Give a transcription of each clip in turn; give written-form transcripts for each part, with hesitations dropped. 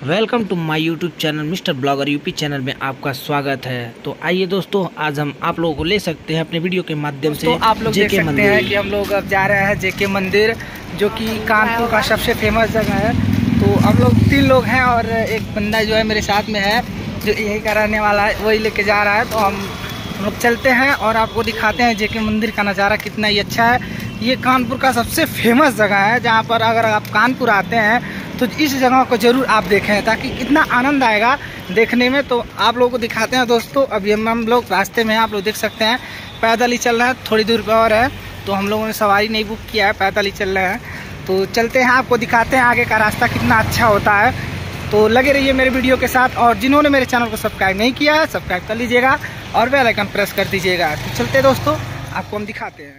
Welcome to my YouTube channel mister blogger UP channel में आपका स्वागत है। तो आइए दोस्तों, आज हम आप लोगों को ले सकते हैं अपने वीडियो के माध्यम से। तो आप लोग देख सकते हैं कि हम लोग अब जा रहे हैं जेके मंदिर, जो कि कानपुर का सबसे फेमस जगह है। तो हम लोग 3 लोग हैं और एक बंदा जो है मेरे साथ में है, जो यही का रहने वाला है, वही लेके जा रहा है। तो हम लोग चलते हैं और आपको दिखाते हैं जेके मंदिर का नज़ारा कितना ही अच्छा है। ये कानपुर का सबसे फेमस जगह है, जहाँ पर अगर आप कानपुर आते हैं तो इस जगह को जरूर आप देखें, ताकि कितना आनंद आएगा देखने में। तो आप लोगों को दिखाते हैं दोस्तों। अभी हम लोग रास्ते में हैं, आप लोग देख सकते हैं, पैदल ही चल रहे हैं, थोड़ी दूर पर और है। तो हम लोगों ने सवारी नहीं बुक किया है, पैदल ही चल रहे हैं। तो चलते हैं, आपको दिखाते हैं आगे का रास्ता कितना अच्छा होता है। तो लगे रहिए मेरे वीडियो के साथ, और जिन्होंने मेरे चैनल को सब्सक्राइब नहीं किया है सब्सक्राइब कर लीजिएगा और बेल आइकन प्रेस कर दीजिएगा। तो चलते दोस्तों, आपको हम दिखाते हैं।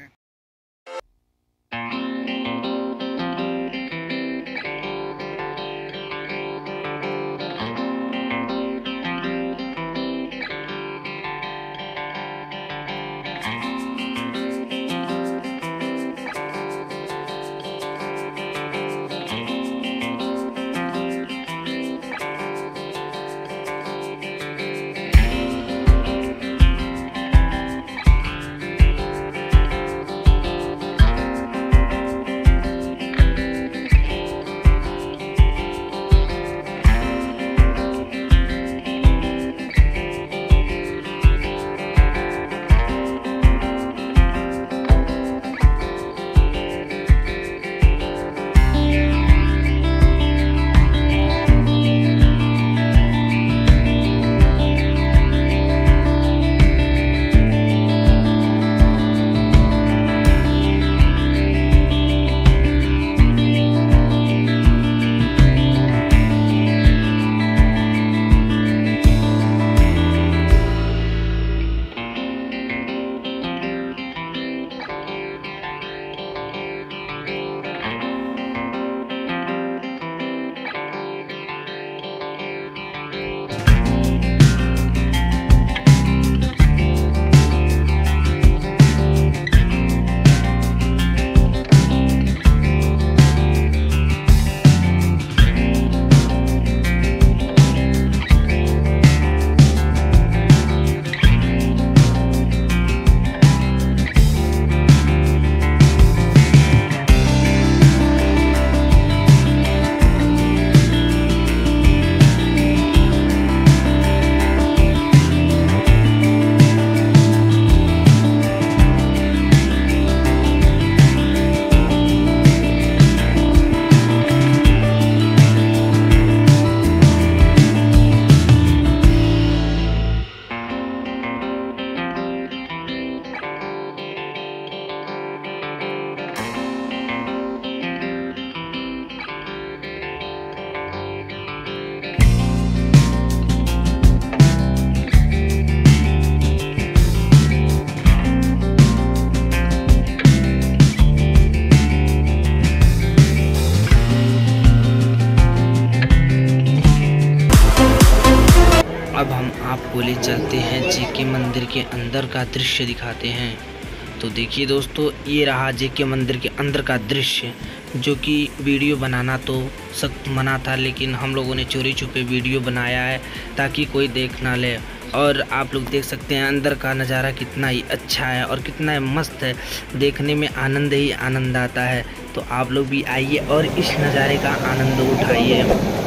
अब हम आपको ले चलते हैं जेके मंदिर के अंदर का दृश्य दिखाते हैं। तो देखिए दोस्तों, ये रहा जेके मंदिर के अंदर का दृश्य, जो कि वीडियो बनाना तो सख्त मना था, लेकिन हम लोगों ने चोरी छुपे वीडियो बनाया है ताकि कोई देख ना ले। और आप लोग देख सकते हैं अंदर का नज़ारा कितना ही अच्छा है और कितना ही मस्त है, देखने में आनंद ही आनंद आता है। तो आप लोग भी आइए और इस नज़ारे का आनंद उठाइए।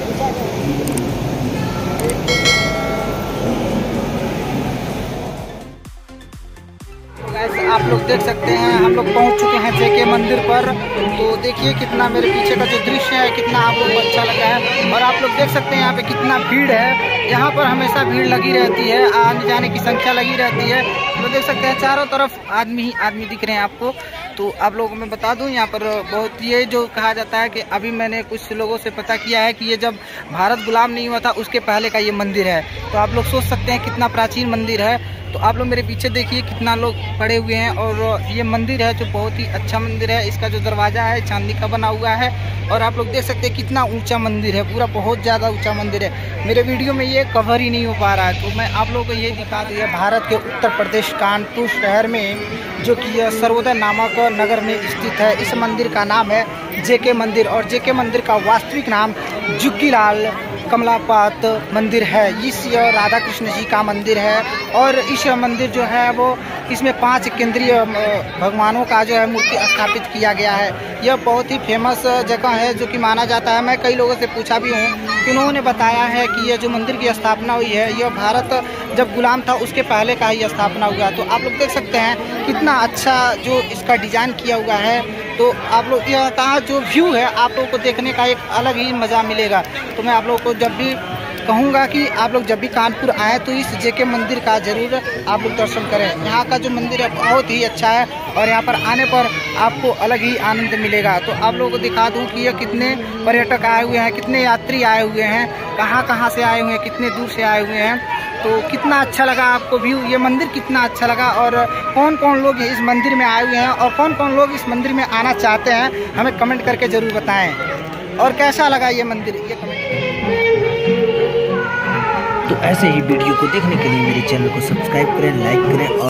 आप लोग देख सकते हैं, हम लोग पहुंच चुके हैं जेके मंदिर पर। तो देखिए कितना मेरे पीछे का जो दृश्य है कितना आप लोगों को अच्छा लगा है। और आप लोग देख सकते हैं यहाँ पे कितना भीड़ है। यहाँ पर हमेशा भीड़ लगी रहती है, आने जाने की संख्या लगी रहती है। तो देख सकते हैं चारों तरफ आदमी ही आदमी दिख रहे हैं आपको। तो आप लोगों को मैं बता दूं, यहाँ पर बहुत ये जो कहा जाता है कि अभी मैंने कुछ लोगों से पता किया है कि ये जब भारत गुलाम नहीं हुआ था उसके पहले का ये मंदिर है। तो आप लोग सोच सकते हैं कितना प्राचीन मंदिर है। तो आप लोग मेरे पीछे देखिए कितना लोग पड़े हुए हैं। और ये मंदिर है जो बहुत ही अच्छा मंदिर है। इसका जो दरवाज़ा है चांदी का बना हुआ है। और आप लोग देख सकते हैं कितना ऊंचा मंदिर है, पूरा बहुत ज़्यादा ऊंचा मंदिर है। मेरे वीडियो में ये कवर ही नहीं हो पा रहा है, तो मैं आप लोगों को ये दिखा दिया। भारत के उत्तर प्रदेश कानपुर शहर में, जो कि सर्वोदय नामक नगर में स्थित है। इस मंदिर का नाम है जेके मंदिर, और जेके मंदिर का वास्तविक नाम जुग्गीलाल कमलापात मंदिर है। इस राधा कृष्ण जी का मंदिर है और इस मंदिर जो है वो इसमें 5 केंद्रीय भगवानों का जो है मूर्ति स्थापित किया गया है। यह बहुत ही फेमस जगह है जो कि माना जाता है। मैं कई लोगों से पूछा भी हूँ कि उन्होंने बताया है कि यह जो मंदिर की स्थापना हुई है यह भारत जब गुलाम था उसके पहले का ही स्थापना हुआ। तो आप लोग देख सकते हैं कितना अच्छा जो इसका डिज़ाइन किया हुआ है। तो आप लोग यह का जो व्यू है आप लोगों को देखने का एक अलग ही मज़ा मिलेगा। तो मैं आप लोगों को जब भी कहूँगा कि आप लोग जब भी कानपुर आएँ तो इस जेके मंदिर का ज़रूर आप लोग दर्शन करें। यहाँ का जो मंदिर है बहुत ही अच्छा है और यहाँ पर आने पर आपको अलग ही आनंद मिलेगा। तो आप लोगों को दिखा दूँ कि ये कितने पर्यटक आए हुए हैं, कितने यात्री आए हुए हैं, कहाँ से आए हुए हैं, कितने दूर से आए हुए हैं। तो कितना अच्छा लगा आपको व्यू, ये मंदिर कितना अच्छा लगा और कौन कौन लोग इस मंदिर में आए हुए हैं और कौन कौन लोग इस मंदिर में आना चाहते हैं हमें कमेंट करके ज़रूर बताएं। और कैसा लगा ये मंदिर ये कमेंट। तो ऐसे ही वीडियो को देखने के लिए मेरे चैनल को सब्सक्राइब करें, लाइक करें और